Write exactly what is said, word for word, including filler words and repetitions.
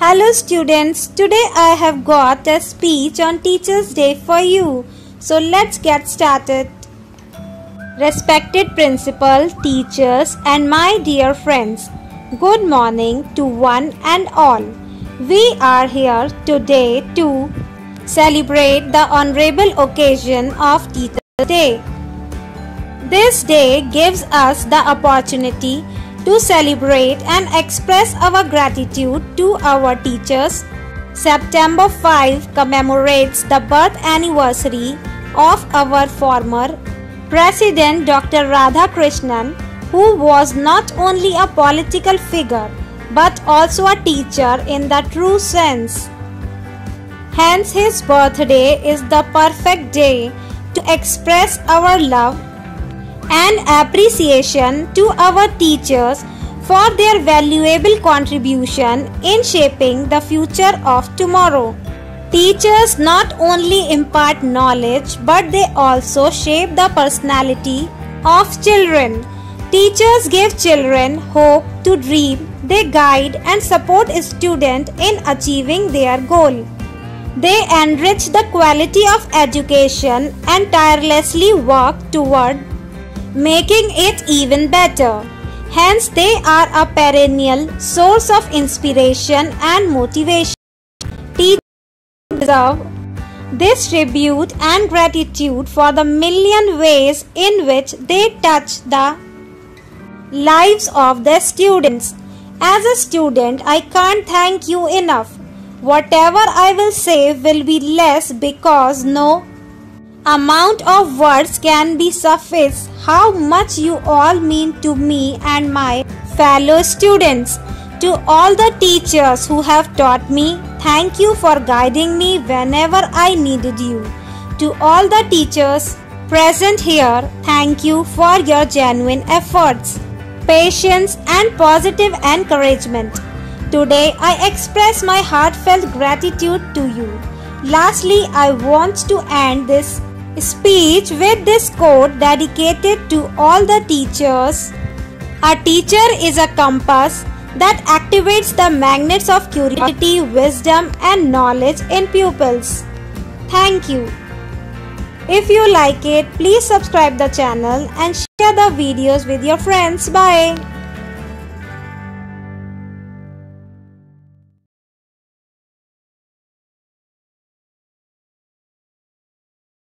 Hello students, today I have got a speech on Teachers' Day for you. So let's get started. Respected principal, teachers and my dear friends, good morning to one and all. We are here today to celebrate the honorable occasion of Teachers' Day. This day gives us the opportunity to celebrate and express our gratitude to our teachers. September fifth commemorates the birth anniversary of our former President Doctor Radhakrishnan, who was not only a political figure but also a teacher in the true sense. Hence, his birthday is the perfect day to express our love and appreciation to our teachers for their valuable contribution in shaping the future of tomorrow. Teachers not only impart knowledge but they also shape the personality of children. Teachers give children hope to dream, they guide and support students in achieving their goal. They enrich the quality of education and tirelessly work toward making it even better. Hence, they are a perennial source of inspiration and motivation. Teachers deserve this tribute and gratitude for the million ways in which they touch the lives of their students. As a student, I can't thank you enough. Whatever I will say will be less because no amount of words can be suffice how much you all mean to me and my fellow students. To all the teachers who have taught me, thank you for guiding me whenever I needed you. To all the teachers present here, thank you for your genuine efforts, patience and positive encouragement. Today I express my heartfelt gratitude to you. Lastly, I want to end this speech with this quote dedicated to all the teachers. A teacher is a compass that activates the magnets of curiosity, wisdom and knowledge in pupils. Thank you. If you like it, please subscribe the channel and share the videos with your friends. Bye.